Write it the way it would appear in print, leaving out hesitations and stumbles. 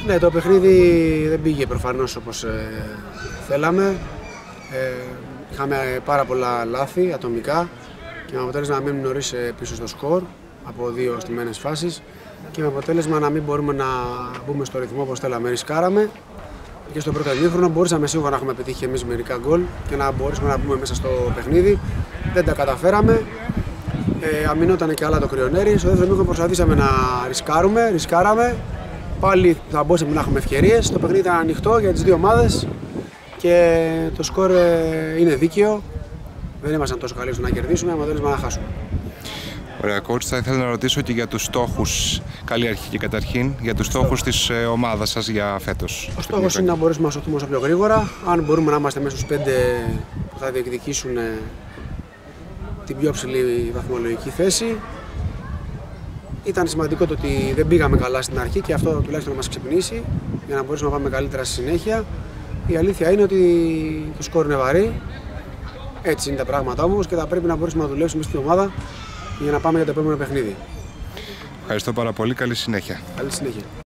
Ναι, το παιχνίδι δεν πήγε προφανώς όπως θέλαμε. Είχαμε πάρα πολλά λάθη ατομικά και με αποτέλεσμα να μείνουμε νωρίς πίσω στο σκορ από δύο στημένες φάσεις και με αποτέλεσμα να μην μπορούμε να μπούμε στο ρυθμό όπως θέλαμε. Ρισκάραμε και στο πρώτο ημίχρονο μπορούσαμε σίγουρα να έχουμε πετύχει εμείς μερικά γκολ και να μπορέσουμε να μπούμε μέσα στο παιχνίδι. Δεν τα καταφέραμε. Αμυνόταν και άλλα το Κρυονέρι. Στο δεύτερο ημίχρονο προσπαθήσαμε να ρισκάραμε. Πάλι θα μπορούσαμε να έχουμε ευκαιρίες. Το παιχνίδι ήταν ανοιχτό για τις δύο ομάδες και το σκορ είναι δίκαιο. Δεν ήμασταν τόσο καλοί στο να κερδίσουμε, με αποτέλεσμα να χάσουμε. Ωραία, coach, θα ήθελα να ρωτήσω και για τους στόχους, καλή αρχή και καταρχήν, για τους στόχους της ομάδας σας για φέτος. Ο στόχος είναι να μπορέσουμε να σωθούμε όσο πιο γρήγορα. Αν μπορούμε να είμαστε μέσα στους 5 που θα διεκδικήσουν την πιο ψηλή βαθμολογική θέση. Ήταν σημαντικό το ότι δεν πήγαμε καλά στην αρχή και αυτό τουλάχιστον να μας ξυπνήσει για να μπορέσουμε να πάμε καλύτερα στη συνέχεια. Η αλήθεια είναι ότι το σκορ είναι βαρύ. Έτσι είναι τα πράγματα όμως και θα πρέπει να μπορέσουμε να δουλέψουμε στην ομάδα για να πάμε για το επόμενο παιχνίδι. Ευχαριστώ πάρα πολύ. Καλή συνέχεια. Καλή συνέχεια.